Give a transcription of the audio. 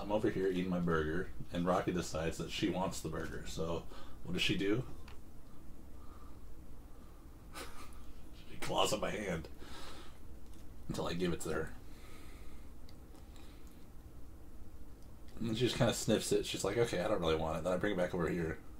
I'm over here eating my burger, and Rocky decides that she wants the burger. So, what does she do? She claws at my hand until I give it to her. And then she just kind of sniffs it. She's like, okay, I don't really want it. Then I bring it back over here.